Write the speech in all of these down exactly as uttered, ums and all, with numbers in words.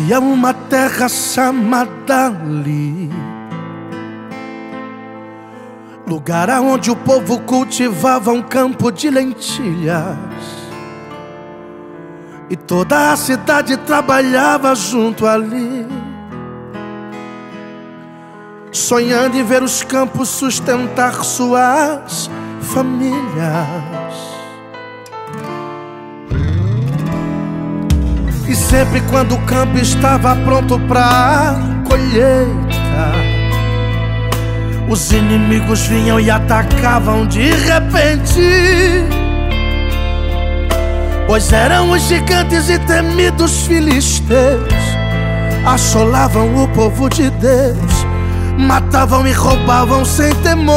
Havia uma terra chamada ali, lugar onde o povo cultivava um campo de lentilhas, e toda a cidade trabalhava junto ali, sonhando em ver os campos sustentar suas famílias. E sempre quando o campo estava pronto para colheita, os inimigos vinham e atacavam de repente, pois eram os gigantes e temidos filisteus. Assolavam o povo de Deus, matavam e roubavam sem temor.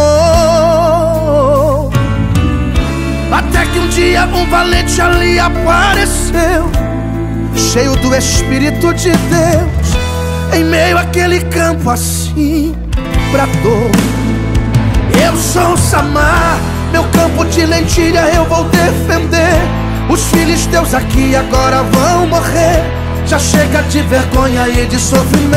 Até que um dia um valente ali apareceu, cheio do Espírito de Deus, em meio àquele campo assim bradou: eu sou Samar, meu campo de lentilha eu vou defender. Os filisteus aqui agora vão morrer. Já chega de vergonha e de sofrimento.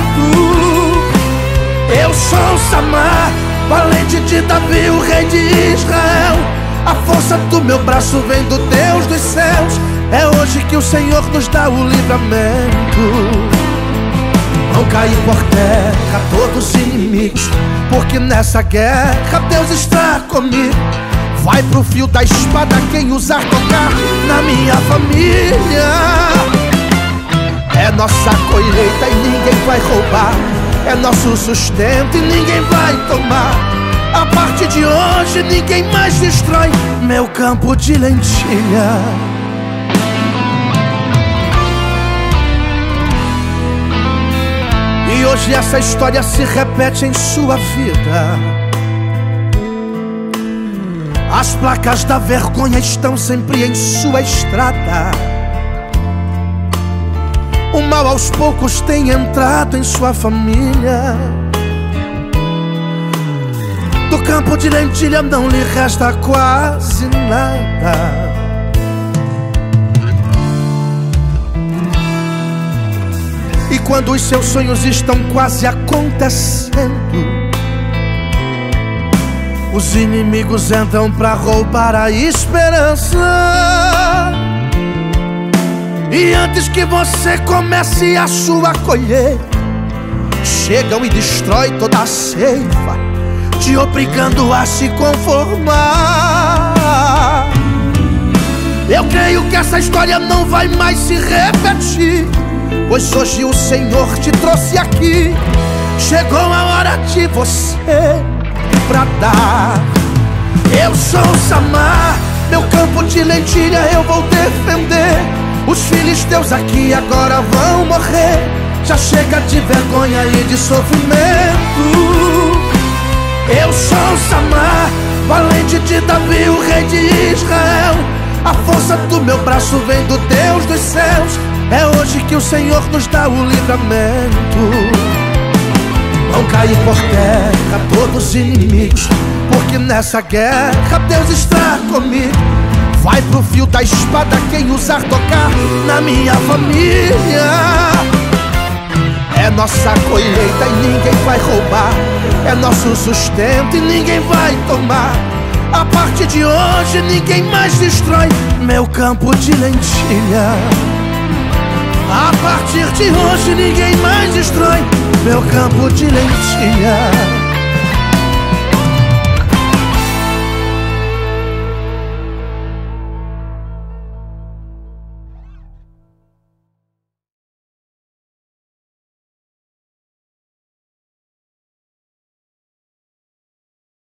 Eu sou Samar, valente de Davi, o rei de Israel. A força do meu braço vem do Deus dos céus. É hoje que o Senhor nos dá o livramento. Vão cair por terra todos os inimigos, porque nessa guerra Deus está comigo. Vai pro fio da espada quem ousar tocar na minha família. É nossa colheita e ninguém vai roubar, é nosso sustento e ninguém vai tomar. A partir de hoje ninguém mais destrói meu campo de lentilha. E hoje essa história se repete em sua vida. As placas da vergonha estão sempre em sua estrada. O mal aos poucos tem entrado em sua família. Do campo de lentilha não lhe resta quase nada. E quando os seus sonhos estão quase acontecendo, os inimigos entram pra roubar a esperança. E antes que você comece a sua colheita, chegam e destroem toda a ceifa, te obrigando a se conformar. Eu creio que essa história não vai mais se repetir, pois hoje o Senhor te trouxe aqui. Chegou a hora de você bradar: eu sou Samar, meu campo de lentilha eu vou defender. Os filisteus aqui agora vão morrer. Já chega de vergonha e de sofrimento. Eu sou Samar, valente de Davi, o rei de Israel. A força do meu braço vem do Deus dos céus. É hoje que o Senhor nos dá o livramento. Vão cair por terra todos os inimigos, porque nessa guerra Deus está comigo. Vai pro fio da espada quem ousar tocar na minha família. É nossa colheita e ninguém vai roubar, é nosso sustento e ninguém vai tomar. A partir de hoje ninguém mais destrói meu campo de lentilha. A partir de hoje ninguém mais destrói meu campo de lentilha.